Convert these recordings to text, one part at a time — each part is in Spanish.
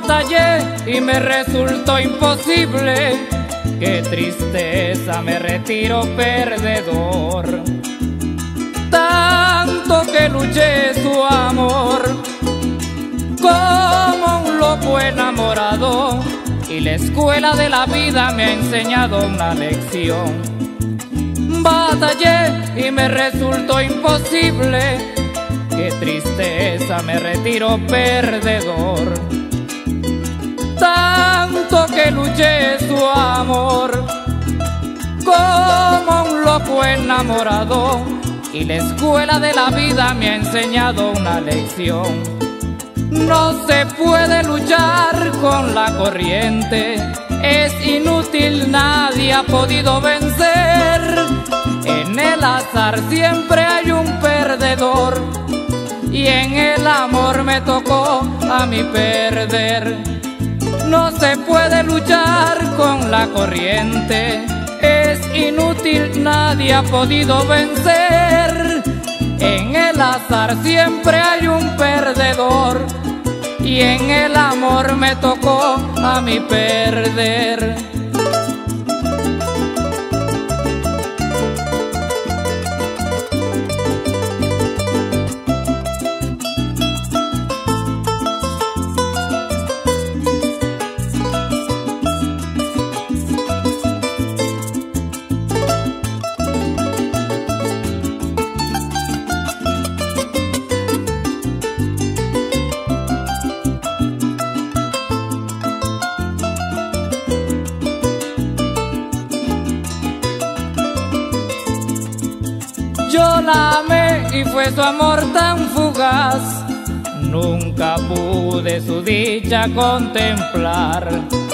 Batallé y me resultó imposible, qué tristeza, me retiro perdedor. Tanto que luché su amor como un loco enamorado, y la escuela de la vida me ha enseñado una lección. Batallé y me resultó imposible, qué tristeza, me retiro perdedor. Tanto que luché su amor como un loco enamorado, y la escuela de la vida me ha enseñado una lección. No se puede luchar con la corriente, es inútil, nadie ha podido vencer. En el azar siempre hay un perdedor, y en el amor me tocó a mí perder. No se puede luchar con la corriente, es inútil, nadie ha podido vencer. En el azar siempre hay un perdedor, y en el amor me tocó a mí perder. Yo la amé y fue su amor tan fugaz, nunca pude su dicha contemplar.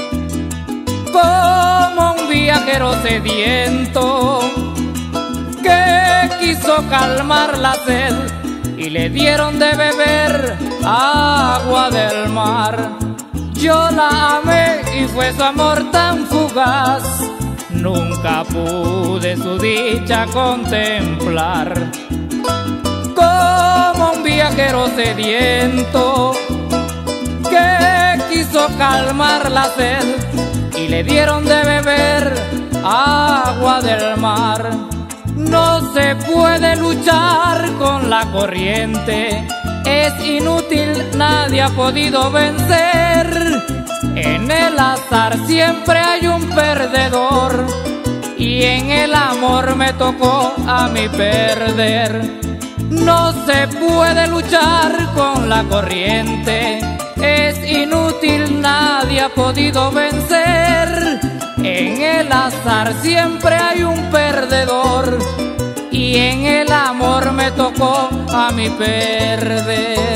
Como un viajero sediento que quiso calmar la sed, y le dieron de beber agua del mar. Yo la amé y fue su amor tan fugaz, nunca pude su dicha contemplar. Como un viajero sediento que quiso calmar la sed, y le dieron de beber agua del mar. No se puede luchar con la corriente, es inútil, nadie ha podido vencer. En el azar siempre hay un perdedor, y en el amor me tocó a mí perder. No se puede luchar con la corriente, es inútil, nadie ha podido vencer. En el azar siempre hay un perdedor, y en el amor me tocó a mí perder.